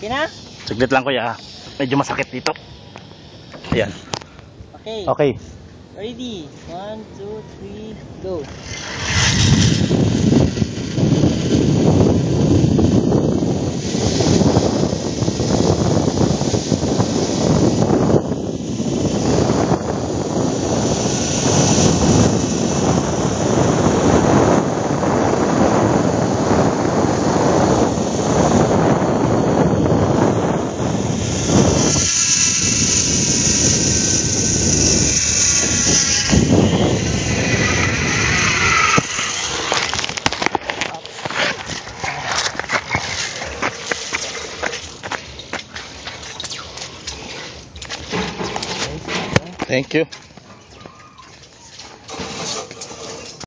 Okay na? Saglit lang kuya. Medyo masakit dito. Ayan. Okay. Okay. Ready? 1, 2, 3, go. Thank you.